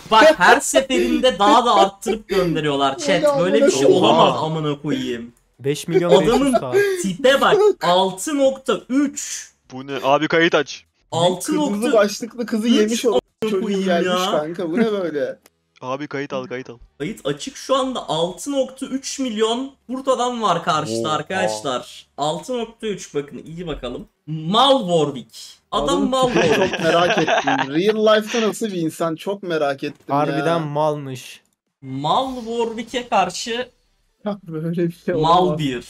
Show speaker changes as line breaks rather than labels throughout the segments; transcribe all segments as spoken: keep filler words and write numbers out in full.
Bak her seferinde daha da arttırıp gönderiyorlar chat. Böyle bir şey olamaz amına koyayım.
beş milyon
Adamın
beş yüz K.
tipe bak altı nokta üç.
Bu ne? Abi kayıt aç.
altı
Kırmızı
nokta
başlıklı kızı yemiş o çocuğu
koyayım
gelmiş
ya.
kanka. Bu ne böyle?
Abi kayıt al kayıt al.
Kayıt açık şu anda altı nokta üç milyon kurt adam var karşıda
Oha.
arkadaşlar. altı nokta üç bakın iyi bakalım. Mal Warwick. Adam
Adamın
Mal
tipini
Warwick.
çok merak ettim. Real life'ta nasıl bir insan çok merak ettim
Harbiden
ya.
malmış.
Mal Warwick'e karşı
Ya böyle bir şey
mal
olamaz.
bir.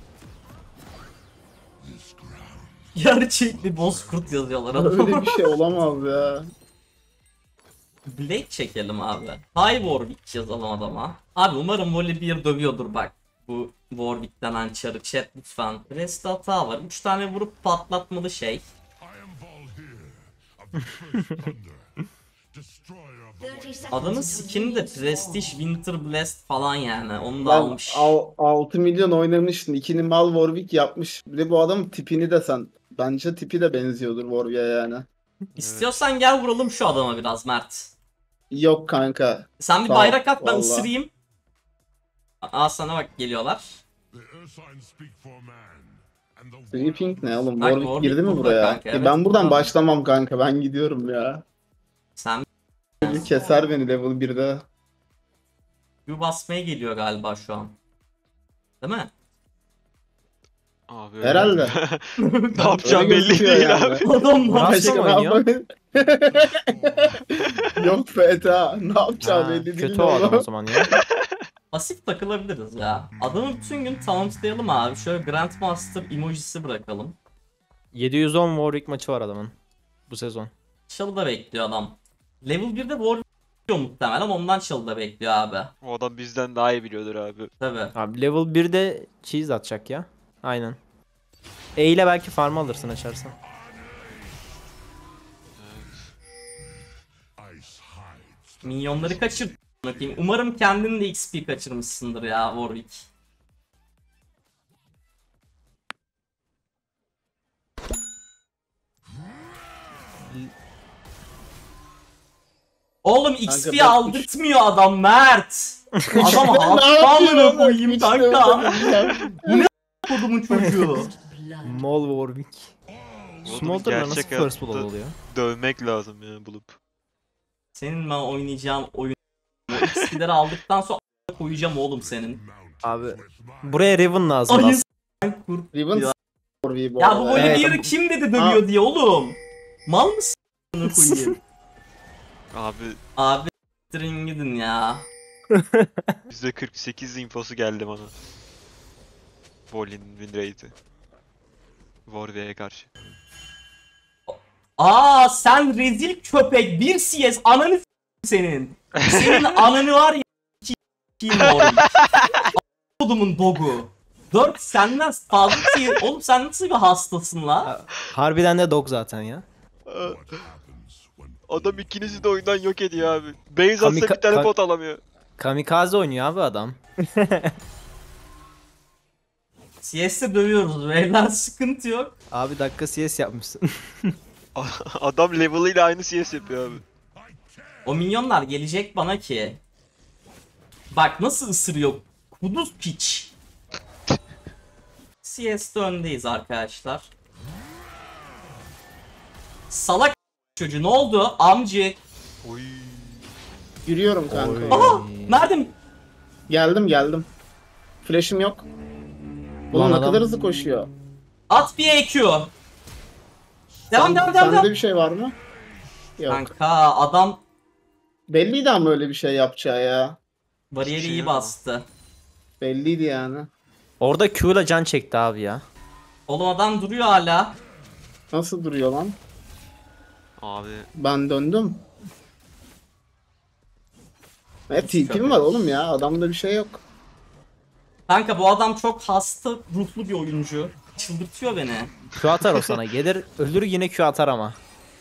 Gerçek bir bozkurt yazıyorlar adama.
Öyle bir şey olamaz ya.
Blade çekelim abi. High Warwick yazalım adama. Abi umarım Volley bir dövüyordur bak. Bu Warwick denen çarı chat lütfen. Rest hata var. üç tane vurup patlatmalı şey. Adamın skin'i de Prestige Winter Blast falan yani. Onu da
Lan
almış.
altı milyon oynamışsın. İkini mal Warwick yapmış. Bir de bu adamın tipini de sen. Bence tipi de benziyordur Warwick'e yani.
İstiyorsan gel vuralım şu adama biraz Mert.
Yok kanka.
Sen bir
Sağ ol,
bayrak at ben
vallahi.
ısırayım. Aa sana bak geliyorlar.
Sleeping ne oğlum?
Bak,
Warwick girdi mi
burada
buraya?
kanka,
E
evet,
ben buradan
burada.
başlamam kanka. Ben gidiyorum ya.
Sen
Bir keser beni level birde.
Q basmaya geliyor galiba şu an. Değil mi?
Abi öyle.
Herhalde.
Ne yapacağım
Öyle
belli
gözüküyor
değil
yani.
abi.
Adam
Başka
Başka ne
oynuyor?
yapayım? Yok F T A. Ne yapacağı
Ha,
belli değil.
kötü o adam o
oğlum.
zaman ya.
pasif takılabiliriz ya. Adamı bütün gün tauntlayalım abi. Şöyle Grandmaster emojisi bırakalım.
yedi yüz on Warwick maçı var adamın bu sezon.
Çalıda bekliyor adam. Level birde Warwick muhtemelen ondan çalıda bekliyor abi.
O adam bizden daha iyi biliyordur abi.
Tabi.
Abi level birde cheese atacak ya. Aynen. E ile belki farm alırsın açarsan.
Minyonları kaçır. Bakayım. Umarım kendin de X P kaçırmışsındır ya Warwick. Oğlum X P
Kanka,
aldırtmıyor adam Mert. Adam
Ne
hasta
yapıyor
amına
oğlum?
koyayım
Hiç
kanka.
de-
Kodumun çocuğu.
Mol Warwick.
Oğlum
Smolder'la nasıl
gerçek
first blood
hayatta
oluyor?
Dövmek lazım ya bulup.
Senin ben oynayacağın oyun. O X P'leri aldıktan sonra a**a koyacağım oğlum senin.
Abi buraya Riven lazım
Ayı
aslında.
s*** kurt.
Riven
Ya.
Warwick bu
Ya bu
arada.
böyle
Evet.
bir yeri kim dedi dövüyor
Aa.
diye oğlum. Mal mısın a**ını koyayım?
Abi
Abi s**tirin gidin ya.
yüzde kırk sekiz infosu geldi bana. Bolin win rate'i. Warwick'e karşı.
Aa sen rezil köpek bir C S ananı s*** senin. Senin ananı var ya s**eyim oğlum. Kodumun dogu. dört senden fazla C S. Oğlum sen nasıl bir hastasın la?
Harbiden de dog zaten ya.
Adam ikinizi de oyundan yok ediyor abi. Base atsa
Kamika-
bir tane
ka-
pot alamıyor.
Kamikaze oynuyor abi adam.
C S'te dövüyoruz beyler sıkıntı yok.
Abi dakika C S yapmışsın.
Adam level'ıyla aynı C S yapıyor abi.
O minyonlar gelecek bana ki. Bak nasıl ısırıyor. Kuduz piç. C S'te öndeyiz arkadaşlar. Salak çocuğu ne oldu? Amcı.
Oy.
Yürüyorum kanka.
Oy.
Aha! Nerede?
Geldim geldim. Flash'ım yok. Ulan
Lan
ne
adam-
kadar hızlı koşuyor.
At bir E Q. Devam
Sen-
devam devam
Sende
devam.
bir şey var mı? Yok.
Kanka adam
Belliydi ama öyle bir şey yapacağı ya.
bariyeri
Hiçbir şey
iyi
yok.
bastı.
Belliydi yani.
Orada Q ile can çekti abi ya.
Oğlum adam duruyor hala.
Nasıl duruyor lan?
Abi
Ben döndüm. E T P'm var oğlum ya. Adamda bir şey yok.
Kanka bu adam çok hasta ruhlu bir oyuncu. Çıldırtıyor beni.
Q atar o sana. Gelir ölür yine Q atar ama.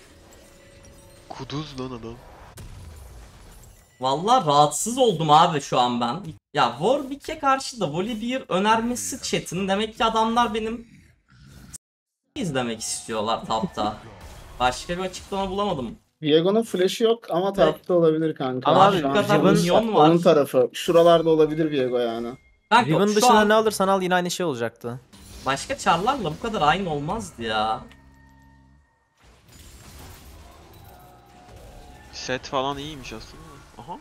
kuduz lan adam.
Vallahi rahatsız oldum abi şu an ben. Ya Warwick'e karşı da Volley bir önermesi chat'in. Demek ki adamlar benim izlemek istiyorlar tapta. Başka bir açıklama bulamadım.
Viego'nun flash'ı yok ama tarafta olabilir kanka.
Ama
abi
Şu
bu
an
kadar
onun-
minyon var.
Onun tarafı. Şuralarda olabilir Viego yani.
Kanka
Riven
şu
dışında
an
ne alırsan al yine aynı şey olacaktı.
başka çarlarla bu kadar aynı olmazdı ya.
Set falan iyiymiş aslında. Aha.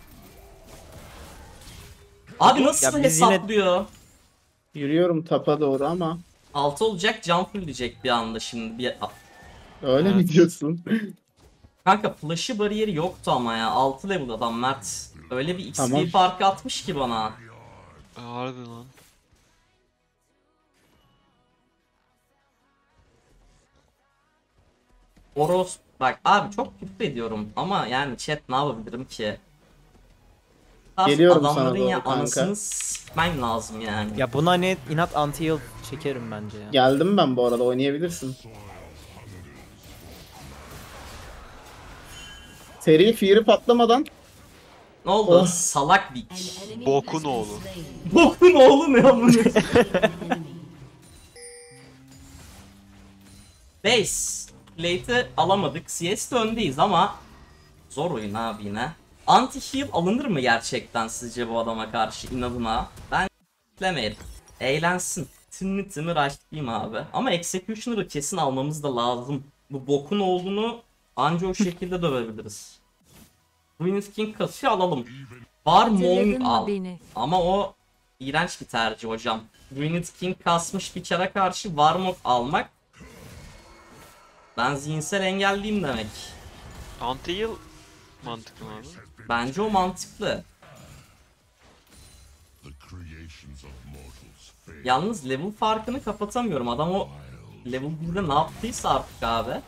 Abi nasıl
Ya biz yine-
hesaplıyor?
Yürüyorum tapa doğru ama.
altı olacak, can fullleyecek bir anda şimdi. Bir...
Öyle mi
Evet.
diyorsun?
Kanka flash'ı bariyeri yoktu ama ya. altı level adam Mert. Öyle bir X P
Tamam.
farkı atmış ki bana.
Aa, harbi lan.
Oros bak abi çok küfür ediyorum ama yani chat ne yapabilirim ki? Tarz
Geliyorum sana
adamların
doğru
ya
kanka.
anasını s**mem lazım yani.
Ya buna net inat anti heal çekerim bence ya.
Geldim ben bu arada, oynayabilirsin. Seri Fear'ı patlamadan
Ne oldu?
Oh.
Salak dik.
Bokun oğlu.
Bokun oğlu ne amına? Base. Late'i alamadık. C S'de öndeyiz ama zor oyun abi yine. Anti-heal alınır mı gerçekten sizce bu adama karşı inadına? Ben beklemeyelim. Eğlensin. Tümünü tümü rushlayayım abi. Ama Executioner'ı kesin almamız da lazım. Bu bokun olduğunu anca o şekilde dövebiliriz. Ruined King kasıyor alalım. Var
Hatırladın
Mong
mı
al.
beni?
Ama o iğrenç bir tercih hocam. Ruined King kasmış bir çara karşı Warmog almak ben zihinsel engelliyim demek.
Anti-heal mantıklı mı abi?
Bence o mantıklı. Yalnız level farkını kapatamıyorum. Adam o level birde ne yaptıysa artık abi.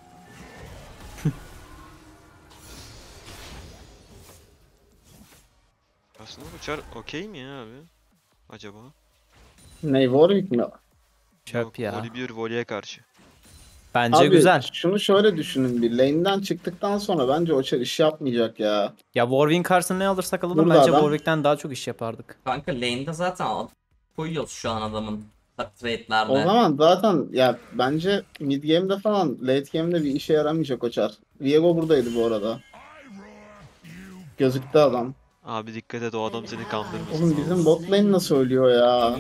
Aslında bu çar okey mi ya abi? Acaba?
ne Warwick mi?
Çöp
Yok,
ya.
Voli bir Voli'ye karşı.
Bence
Abi
güzel.
şunu şöyle düşünün, bir lane'den çıktıktan sonra bence o çar iş yapmayacak ya.
Ya Warwick'in karşısına ne alırsak alalım
Burada
bence
adam.
Warwick'ten daha çok iş yapardık.
Kanka lane'de zaten ad- koyuyoruz şu an adamın
O
trade'lerde.
zaman zaten ya bence mid game'de falan, late game'de bir işe yaramayacak o çar. Viego buradaydı bu arada. Gözüktü adam.
Abi dikkat et, o adam seni kandırmasın.
Oğlum bizim bot lane nasıl ölüyor ya?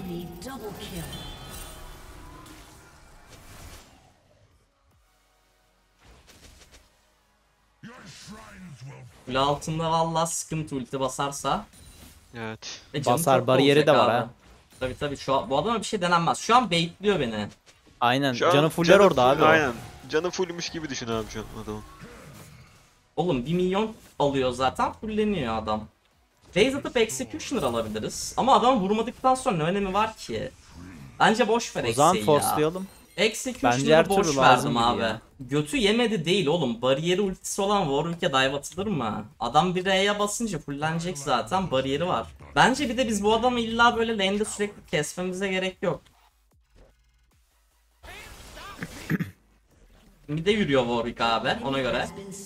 Kule altında valla sıkıntı ulti basarsa.
Evet.
Ve canı
Basar,
çok
bariyeri
olacak
de var
abi.
ha.
Tabii tabii şu an, bu adama bir şey denenmez. Şu an baitliyor beni.
Aynen.
Şu an
Canı fuller
canı
orada
full-
abi. o.
Aynen. Canı fullmüş gibi düşün abi şu an adamın.
Oğlum bir milyon alıyor zaten fulleniyor adam. Base atıp Executioner alabiliriz. Ama adam vurmadıktan sonra ne önemi var ki? Bence boş ver
O zaman
Exe'yi ya.
forcelayalım. Bence
Executioner'ı
her
boş
türlü
verdim
lazım gibi
abi.
ya.
Götü yemedi değil oğlum. Bariyeri ultisi olan Warwick'e dive atılır mı? Adam bir R'ye basınca fullenecek zaten. Bariyeri var. Bence bir de biz bu adamı illa böyle lane'de sürekli kesmemize gerek yok. Mide yürüyor Warwick abi ona göre.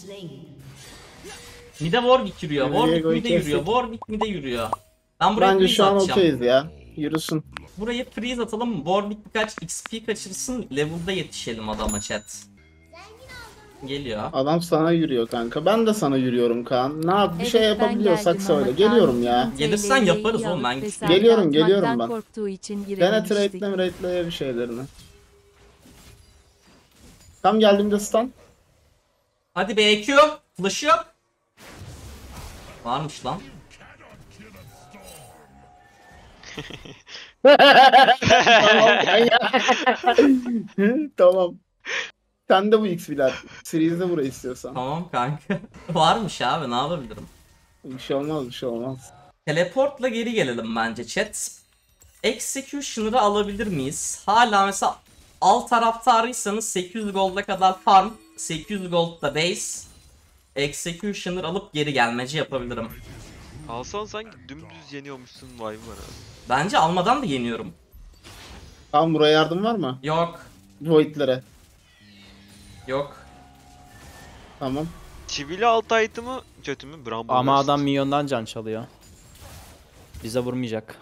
Mide Warwick yürüyor. Warwick
Diego'yu
mide yürüyor.
kestik.
Warwick mide yürüyor. Ben buraya
Bence
freeze
şu an
atacağım.
okeyiz ya. Yürüsün.
Burayı freeze atalım. Warwick birkaç X P kaçırsın. Level'da yetişelim adama chat. Geliyor.
Adam sana yürüyor kanka. Ben de sana yürüyorum Kaan. Ne yap? Bir
Evet,
şey
ben
yapabiliyorsak
geldim
söyle.
ama
Geliyorum ya.
Kaan'ın
Gelirsen
T L'yi
yaparız oğlum, ben
alıp
güçlüyüm.
hesaba
Geliyorum, geliyorum
atmaktan
ben.
korktuğu için
Dene
girememiştik.
trade'leme rate'leye bir şeylerini. Tam geldiğimde stun.
Hadi be E Q. Flash yok. Varmış lan.
Tamam kanka. Tamam. Sen de bu X B'ler. Series'de burayı istiyorsan.
Tamam kanka. Varmış abi ne yapabilirim.
Bir şey olmaz, bir şey olmaz.
Teleportla geri gelelim bence chat. Executioner'ı alabilir miyiz? Hala mesela alt taraftarıysanız sekiz yüz gold'a kadar farm, sekiz yüz gold'da base, Executioner alıp geri gelmeci yapabilirim.
Alsan sanki dümdüz yeniyormuşsun vibe'ı var abi.
Bence almadan da yeniyorum.
Tamam, buraya yardım var mı?
Yok.
Void'lere.
Yok.
Tamam.
Çivili alt item'ı kötü mü? Bramble
Ama
Burst.
adam milyondan can çalıyor. Bize vurmayacak.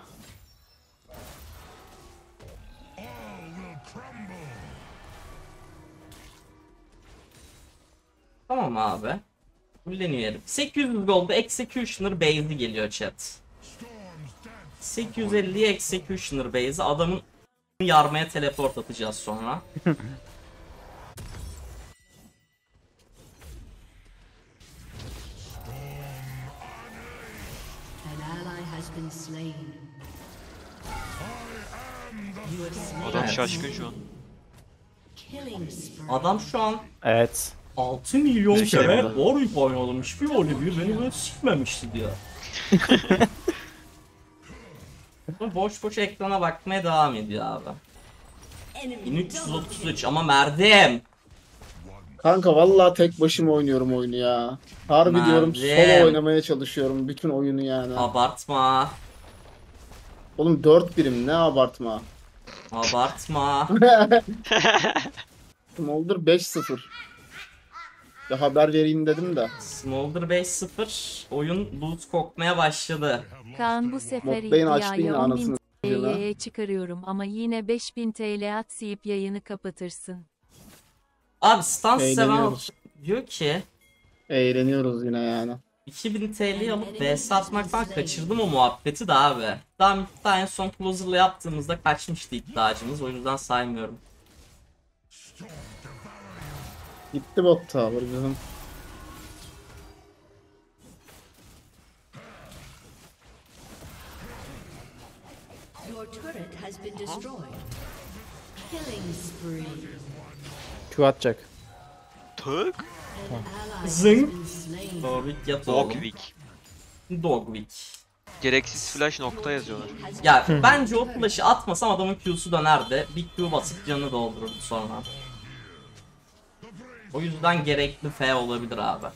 Tamam abi. Fulleniyor herif. sekiz yüz gold'da Executioner base'i geliyor chat. sekiz yüz elliye Executioner base'i adamın yarmaya teleport atacağız sonra.
Adam şaşkın şu an.
Adam şu an
Evet.
altı milyon
Hiçbir şey
kere
yapmadı.
Warwick oynadım. Hiçbir Olivier beni böyle sikmemişti diyor. Boş boş ekrana bakmaya devam ediyor abi. bin üç yüz otuz üç ama Merdim.
Kanka vallahi tek başıma oynuyorum oyunu ya. Harbi
Merve.
diyorum solo oynamaya çalışıyorum bütün oyunu yani.
Abartma.
Oğlum dört birim ne abartma.
Abartma.
Smolder beş sıfır. Bir haber vereyim dedim de.
Smolder beş sıfır. Oyun loot kokmaya başladı.
Kaan bu sefer
Modlayın açtı yine
iddiayı on bin
anasını s**eyim ha.
T L'ye çıkarıyorum ama yine beş bin T L atsayıp yayını kapatırsın.
Abi Stans seven
Eğleniyoruz.
diyor ki
Eğleniyoruz yine yani.
iki bin T L'yi alıp V S atmaktan kaçırdım o muhabbeti de abi. Daha Mid'de en son Closer'la yaptığımızda kaçmıştı iddiacımız, o yüzden saymıyorum.
Gitti bot tower bizim.
Your turret has been destroyed. Killing spree.
Q atacak.
Tık.
An ally has
Zing.
been slain.
Dogwick yat oğlum.
Dogwick.
Dogwick.
Gereksiz flash nokta yazıyorlar.
Ya bence o flash'ı atmasam adamın Q'su dönerdi. Bir Q basıp canını doldururdu sonra. O yüzden gerekli F olabilir abi.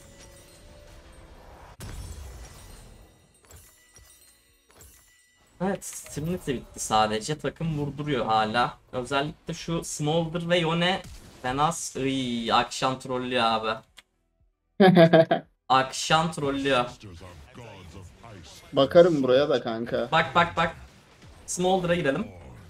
Evet, Trinity bitti sadece. Takım vurduruyor hala. Özellikle şu Smolder ve Yone fena s- Iy, akşam trollüyor abi. Akşam trollüyor.
Bakarım buraya da kanka.
Bak bak bak. Smolder'a girelim.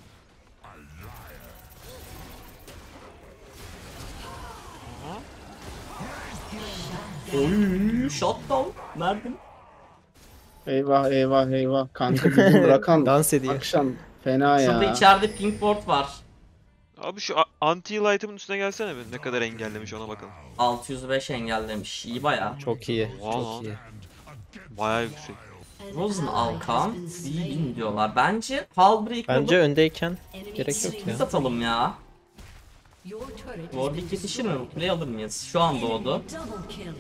Oy, shutdown. Nerede?
Eyvah eyvah eyvah. Kanka bizim Rakan
Dans ediyor.
akşam fena
Şurada
ya.
içeride pink ward var.
Abi şu a- anti-heal item'ın üstüne gelsene bir. Ne kadar engellemiş ona bakalım.
altı yüz beş engellemiş. İyi baya.
Çok iyi.
Valla.
Çok iyi.
Bayağı yüksek.
Rosen Alkan bin diyorlar. Bence Hullbreak
Bence
alıp
öndeyken gerek yok
biz
ya.
atalım ya.
Your turret has been
Warwick yetişir mi? Bu play alır mıyız? Şu an doğdu.
double kill.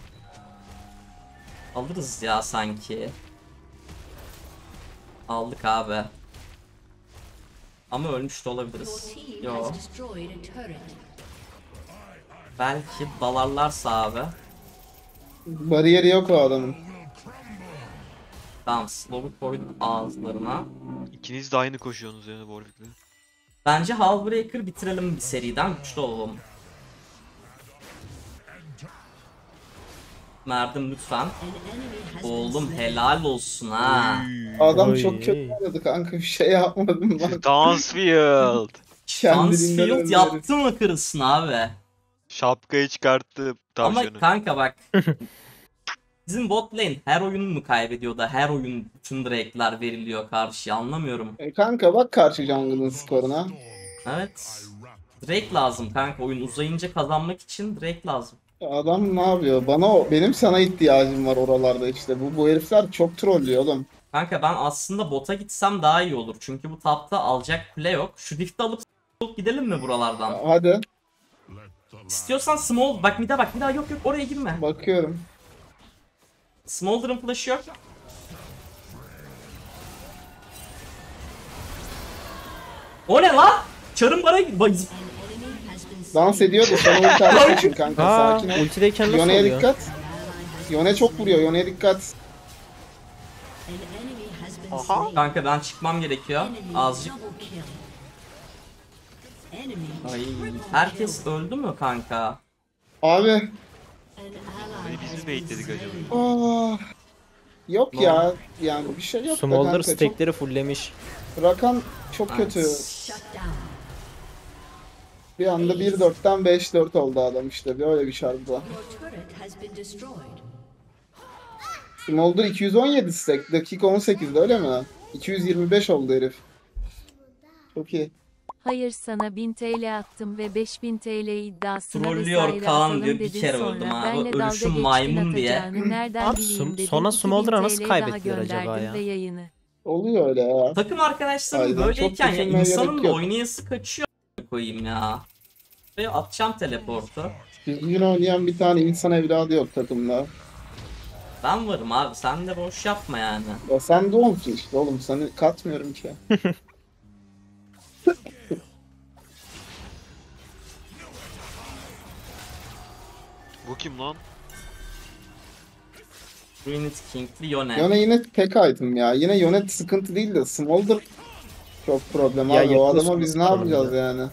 Alırız ya sanki. Aldık abi. Ama ölmüş de
Your
olabiliriz.
team
Yo.
has destroyed a turret.
Belki dalarlarsa abi.
Bariyeri yok o adamın.
Tamam, slow'u koyduk ağızlarına.
İkiniz de aynı koşuyorsunuz yani Warwick'le.
Bence Hullbreaker bitirelim bir seriden, güçlü olalım. Merdim lütfen.
An enemy has been
Oğlum
slain.
helal olsun ha.
Adam
Oy.
çok kötü oynadı kanka, bir şey yapmadım ben.
Dansfield.
Kendiliğinden
Stansfield
öldü
yaptı mı kırılsın abi.
Şapkayı çıkarttı tavşanı.
Ama kanka bak. Bizim bot lane her oyun mu kaybediyor da her oyun bütün drake'ler veriliyor karşıya, anlamıyorum.
E kanka bak karşı jungle'ın skoruna.
Evet. Drake lazım kanka, oyun uzayınca kazanmak için Drake lazım.
Adam ne yapıyor? Bana o, benim sana ihtiyacım var oralarda işte. Bu bu herifler çok trollüyor oğlum.
Kanka ben aslında bota gitsem daha iyi olur. Çünkü bu tapta alacak kule yok. Şu rift'i alıp s**lıp gidelim mi buralardan?
Hadi
İstiyorsan small, bak bir de bak bir daha, yok yok oraya girme.
bakıyorum.
Smolder'ın flash'ı yok. O ne lan? Çarın bana bak-
An enemy has been slain.
Dans ediyordu sana ulti atmak için kanka,
Aa,
sakin ol.
ultideyken nasıl
Yone'ye
oluyor?
dikkat.
An ally has
Yone çok vuruyor, Yone'ye dikkat.
An enemy has been
Aha.
slain.
Kanka ben çıkmam gerekiyor.
Enemy
Azıcık.
double kill. Enemy
Ay,
triple
herkes
kill.
öldü mü kanka?
Abi.
An ally
Hani biz
has
mi
been
baitledik acaba?
slain.
Aa, yok
Ne
ya, yani bir şey yok da
Smolder
kanka. Çok,
stackleri fulllemiş.
Rakan çok kötü.
Evet.
Shut down.
Bir anda bir dörtten beş dört oldu adam işte. Böyle bir şartla.
Your turret has been destroyed.
Smolder iki yüz on yedi stack. Dakika on sekizde öyle mi? iki yüz yirmi beş oldu herif. Çok iyi.
Hayır sana bin T L attım ve beş bin T L iddiasına
Trollüyor
vesaire
Kaan
atalım
diyor, bir
dedin
kere
sonra.
öldüm abi.
Benle dalga
Ölüşüm
geçtin
maymun diye.
atacağını nereden
Abi,
bileyim
Sm-
dedin.
sonra
iki bin
Smolder'a nasıl
T L
kaybettiler
daha
acaba
gönderdin
ya?
ve yayını.
Oluyor öyle ya.
Takım arkadaşlarım
Aynen, çok
böyleyken ya
düşünmeye
insanın
gerek
da
yok.
oynayası kaçıyor koyayım ya. Ve atacağım teleportu.
Düzgün oynayan bir tane insan evladı yok takımda.
Ben varım abi, sen de boş yapma yani.
Ya sen de olsun işte oğlum. Seni katmıyorum ki.
Bu kim lan?
Ruined King'li Yone.
Yone yine tek item ya. Yine Yone sıkıntı değil de Smolder çok problem
Ya
abi. O
yakın
adama biz ne
sorun
yapacağız
ya.
yani?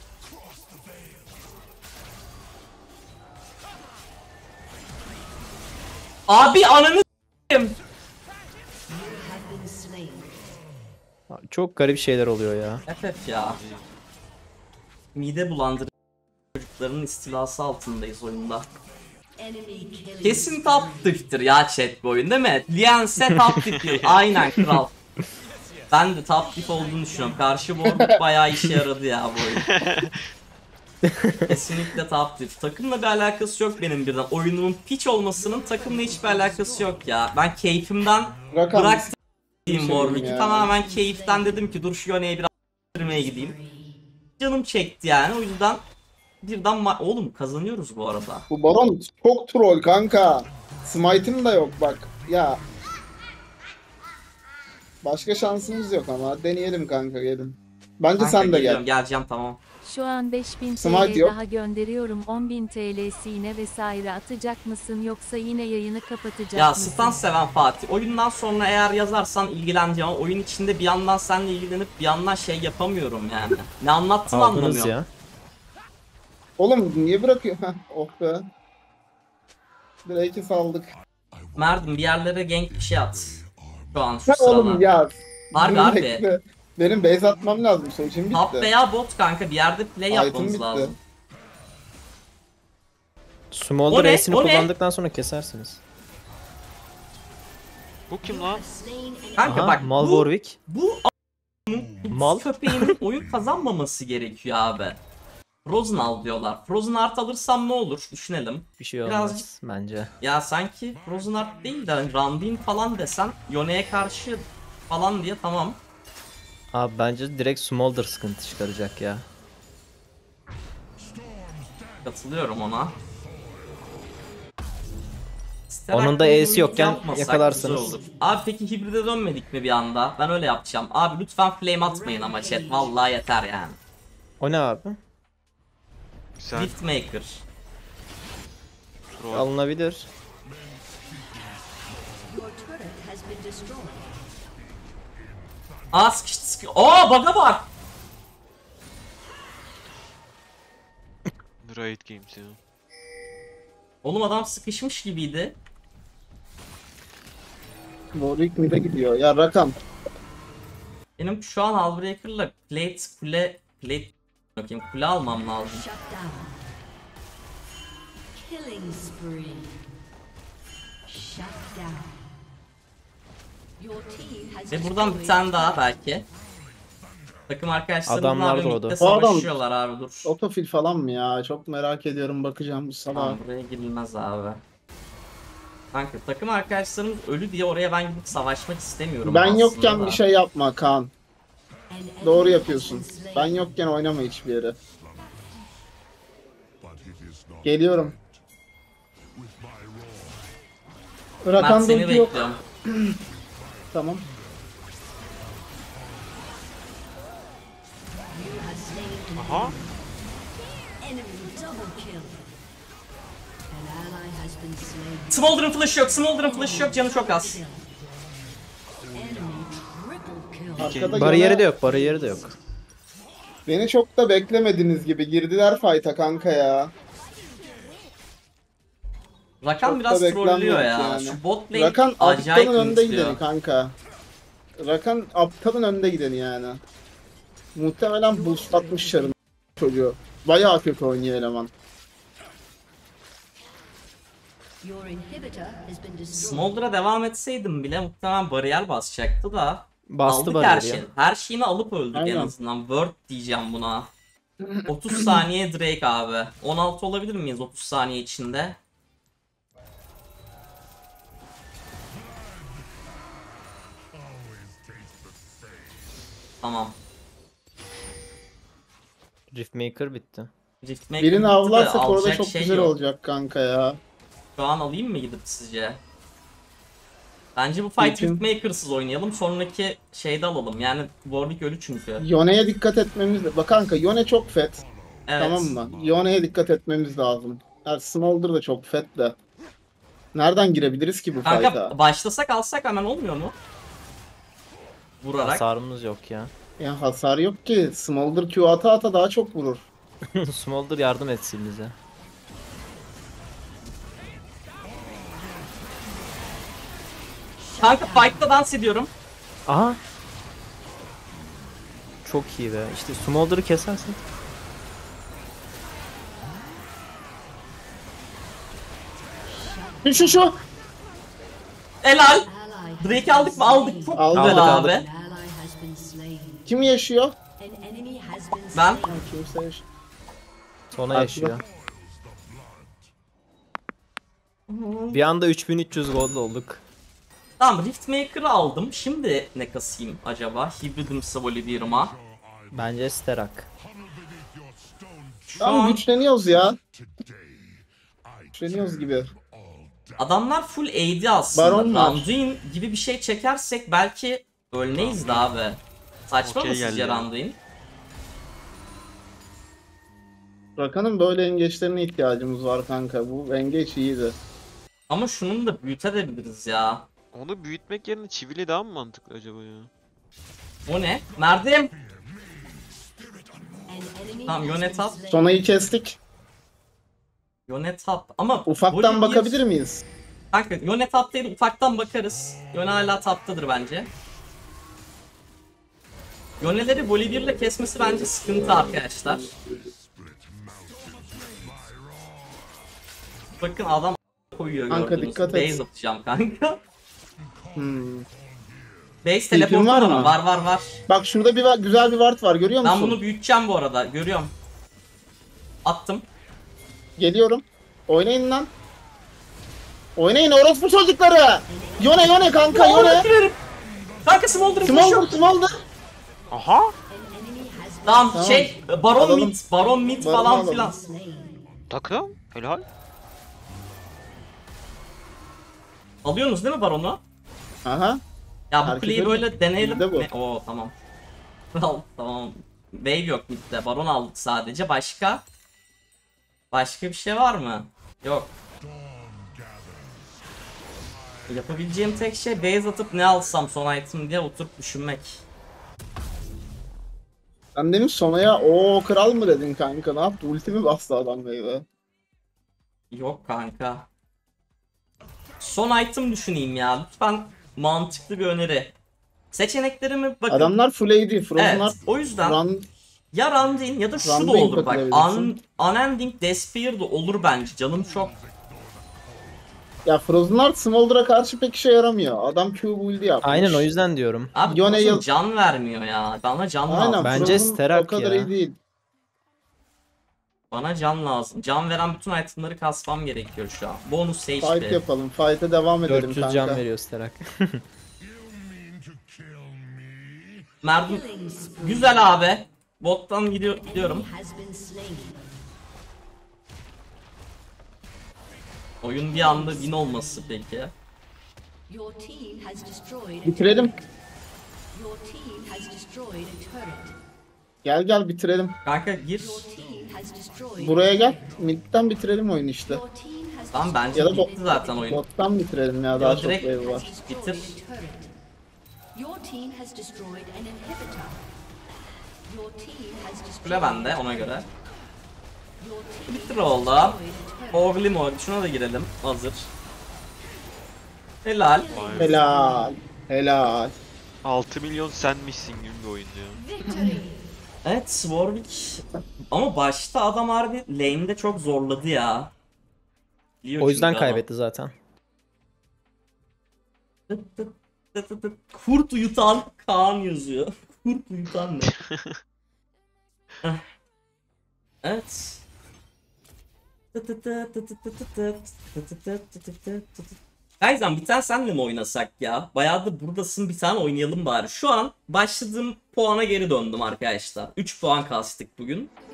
Abi ananı s**eyim.
Have been slain.
Çok garip şeyler oluyor ya.
F F ya. Mide bulandırıcı çocukların istilası altındayız oyunda.
Enemy killing.
Kesin top tip'tir ya chat bu oyun değil mi? Lianse top tip'tir. Aynen kral. Ben de top tip olduğunu düşünüyorum. Karşı Warwick bayağı işe yaradı ya bu oyun. Kesinlikle top tip. Takımla bir alakası yok benim birden. Oyunumun piç olmasının takımla hiçbir alakası yok ya. Ben keyfimden
Rakam
bıraktım
şey
Warwick'i.
ya.
Tamamen keyiften dedim ki dur şu Yone'ye biraz s**tirmeye gideyim. Canım çekti yani, o yüzden birden ma- oğlum kazanıyoruz bu arada.
Bu Baron çok troll kanka. Smite'im da yok bak. Ya. Başka şansımız yok ama deneyelim kanka gelin. Bence
Kanka
sen de
geliyorum,
gel.
geleceğim tamam.
Şu an beş bin
Smite
T L
yok.
daha gönderiyorum. on bin T L'sine vesaire atacak mısın yoksa yine yayını kapatacak
Ya
mısın?
stans seven Fatih. Oyundan sonra eğer yazarsan ilgileneceğim ama oyun içinde bir yandan seninle ilgilenip bir yandan şey yapamıyorum yani. Ne anlattığını
Aldınız
anlamıyorum.
ya.
Oğlum niye bırakıyor? Heh, oh be. Drake'i saldık.
Merdim bir yerlere gank bir şey at. Şu an şu
Ya
sırada.
oğlum ya.
Harbi
Dur
harbi.
bekle. Benim base atmam lazım. Sonuçum bitti.
Top veya bot kanka, bir yerde play
Item
yapmamız
bitti.
lazım. O
Smolder
ne?
Ace'ini
O ne?
kullandıktan sonra kesersiniz.
Bu kim lan?
Slain an
Kanka
Aha,
bak
Mal
bu,
Warwick.
bu
Mal.
köpeğinin oyun kazanmaması gerekiyor abi. Frozen al diyorlar. Frozen Art alırsam ne olur? Düşünelim.
Bir şey olmaz
Birazcık-
bence.
Ya sanki Frozen Art değil de hani Randin falan desen Yone'ye karşı falan diye tamam.
Abi bence direkt Smolder sıkıntı çıkaracak ya.
Katılıyorum ona.
Onun da E'si yokken
Yapmasak
yakalarsınız.
güzel olur. Abi peki hibride dönmedik mi bir anda? Ben öyle yapacağım. Abi lütfen flame atmayın ama chat. Vallahi yeter yani.
O ne abi?
Sen
Riftmaker.
troll.
Alınabilir.
your turret has been destroyed.
Aa sıkıştı sıkıştı. Oo bug'a bak.
Riot Games ya.
Oğlum adam sıkışmış gibiydi.
Warwick mid'e gidiyor. Ya rakam.
Benim şu an Hallbreaker'la plate kule plate bakayım kule almam lazım.
Shut down. Killing spree. Shut down. Your team has
Ve buradan bir
destroyed
tane daha belki. Takım arkadaşlarım
Adamlar
abi
doğdu.
birlikte
O adam-
savaşıyorlar abi dur.
Otofil falan mı ya? Çok merak ediyorum. Bakacağım bu sabah.
Tamam buraya girilmez abi. Kanka takım arkadaşlarımız ölü diye oraya ben gidip savaşmak istemiyorum
Ben
aslında
yokken
da.
bir şey yapma Kaan.
an enemy
Doğru
has
yapıyorsun.
been slain.
Ben yokken oynama hiçbir yere. Geliyorum.
Mert
Rakan
seni
dulki yok.
bekliyorum.
Tamam.
You have slain an
Aha.
enemy double kill. An ally has been slain.
Smolder'ın flash'ı yok, Smolder'ın flash'ı yok, canı çok az.
Kill. Enemy triple kill.
Arkada
Bariyeri
gene-
de yok, bariyeri de yok.
Beni çok da beklemediğiniz gibi girdiler fight'a kanka ya.
Rakan
Çok
biraz
da
trollüyor
beklenmiyor
ya.
yani.
Şu bot lane
Rakan
acayip
aptalın önde
ünlüyor.
gideni kanka. Rakan aptalın önde gideni yani. Muhtemelen boost atmış çarın çocuğu. Bayağı kötü oynuyor eleman.
Your inhibitor has been destroyed.
Smolder'a devam etseydim bile muhtemelen bariyer basacaktı da.
Bastı
Aldık
bariyer
her
ya.
şeyi. Her şeyini alıp öldük
Aynen.
en azından. Word diyeceğim buna. otuz saniye Drake abi. on altı olabilir miyiz otuz saniye içinde? Tamam.
Riftmaker bitti.
Riftmaker
Birini
bitti de
avlarsak orada
alacak
çok
şey
güzel
yok.
olacak kanka ya.
Şu an alayım mı gidip sizce? Bence bu fight
Mümkün.
Riftmaker'sız oynayalım. Sonraki şeyde alalım. Yani Warwick ölü çünkü.
Yone'ye dikkat etmemiz Bak kanka Yone çok fet.
Evet.
Tamam mı? Yone'ye dikkat etmemiz lazım. Yani Smolder da çok fet de. Nereden girebiliriz ki bu fight'a?
Kanka başlasak alsak hemen olmuyor mu? Vurarak.
Hasarımız yok ya.
Ya hasar yok ki. Smolder Q ata ata daha çok vurur.
Smolder yardım etsin bize.
Kanka fight'ta dans ediyorum.
Aha. Çok iyi be. İşte Smolder'ı kesersin.
Şu şu şu.
Helal.
Ally has
Drake'i aldık mı? Aldık. Çok
Aldık,
güzel
aldık.
abi.
An ally has been slain.
Kim yaşıyor?
An enemy has been
Ben.
slain.
Ha, kimse yaşıyor.
Sona
Haklı.
yaşıyor. Bir anda üç bin üç yüz gold olduk.
Tamam Riftmaker'ı aldım. Şimdi ne kasayım acaba? Hibridimsi Volibear'ıma.
Bence Sterak.
Şu
Tamam
an
güçleniyoruz ya. Güçleniyoruz gibi.
adamlar full A D aslında.
Baron var.
Randuin gibi bir şey çekersek belki ölmeyiz de abi. Saçma
Okey
mı sizce
geldi.
Randuin?
Rakan'ın böyle engeçlerine ihtiyacımız var kanka. Bu engeç iyiydi.
Ama şunun da büyütebiliriz ya.
Onu büyütmek yerine çivili daha mı mantıklı acaba ya?
O ne? Merdim.
An enemy
Tamam,
has
Yone
been
tap.
slain.
Sonayı kestik.
Yone top. Ama
Ufaktan
Volibear-
bakabilir miyiz?
Kanka Yone top değil, ufaktan bakarız. Yone hala taptadır bence. Yone'leri Volibear'la kesmesi bence sıkıntı arkadaşlar. Bakın adam koyuyor
Kanka,
gördünüz.
dikkat et.
Base atacağım kanka.
Hmm.
Base teleportu
var
var
mı?
mı? Var var var.
Bak şurada bir va- güzel bir ward var görüyor musun?
Ben bunu büyüteceğim bu arada. Görüyorum. Attım.
Geliyorum. Oynayın lan. Oynayın orospu çocukları. Yone Yone kanka Yone.
Kanka Smolder'ın
Smolder
koşu.
Smolder.
Aha!
Tamam,
Tamam.
şey Baron
Alalım.
mid, Baron mid
Baron'u
falan
alalım.
filan.
Slain.
Takım. Helal.
Alıyorsunuz değil mi Baron'u?
Aha.
Ya bu
Herkes
kuleyi
öyle.
böyle deneyelim.
Bizde bu.
Ne? Oo tamam. Al tamam. Wave yok midde. Baron aldık sadece. Başka? Başka bir şey var mı? Yok. Yapabileceğim tek şey base atıp ne alsam son item diye oturup düşünmek.
Sen demiş Sona'ya o kral mı dedin kanka ne yaptı? Ulti mi bastı adam meyve?
Yok kanka. Son item düşüneyim ya. Lütfen mantıklı bir öneri. Seçeneklerimi bakın.
Adamlar full A D. Frozen'lar
Evet. O yüzden
run
ya Randin ya da şu da
Randin
olur bak.
katılabilirsin.
Un Unending Despair da olur bence. Canım çok.
ya Frozen'lar Smolder'a karşı pek işe yaramıyor. Adam Q build'i yapmış.
Aynen o yüzden diyorum.
Abi
Yone
Frozen
yıl-
can vermiyor ya. Bana can
Aynen
lazım.
Bence
Frozen
Sterak
o kadar
ya.
iyi değil.
Bana can lazım. Can veren bütün itemları kasmam gerekiyor şu an. Bonus H
Fight
P.
yapalım. Fight'e devam edelim
dört yüz
kanka.
can veriyor Sterak.
Merdim.
Killing spree.
Güzel abi. Bottan gidiyor, gidiyorum.
Enemy has been slain.
Oyun bir anda win olması peki.
Your team has destroyed a
Bitirelim.
Your team has destroyed a turret.
Gel gel bitirelim.
Kanka gir.
Your team has destroyed.
Buraya gel. Mid'den bitirelim oyunu işte.
Your team has
Tamam bence
Ya da bot-
bitti zaten oyun.
Bottan bitirelim ya daha
Ya
çok
direkt-
wave var.
destroyed
Bitir.
a turret. Your team has destroyed an inhibitor. Your team has destroyed.
Kule bende ona göre.
Your team
Bitir oldu.
destroyed a turret.
Orvli mor. Şuna da girelim. Hazır. Helal.
Helal. Helal.
altı milyon senmişsin gibi bir oyun ya.
Victory.
Evet Warwick ama başta adam harbi lane'de çok zorladı ya. Biliyor
O yüzden
çünkü adam.
kaybetti zaten.
Tıt tıt tıt tıt tıt. Kurt uyutan Kaan yazıyor. Kurt uyutan ne? Heh. Evet. Tıt tıt tıt tıt tıt tıt tıt tıt tıt tıt tıt tıt tıt tıt. Kaizen bir tane senle mi oynasak ya? Bayağıdır buradasın, bir tane oynayalım bari. Şu an başladığım puana geri döndüm arkadaşlar. üç puan kastık bugün.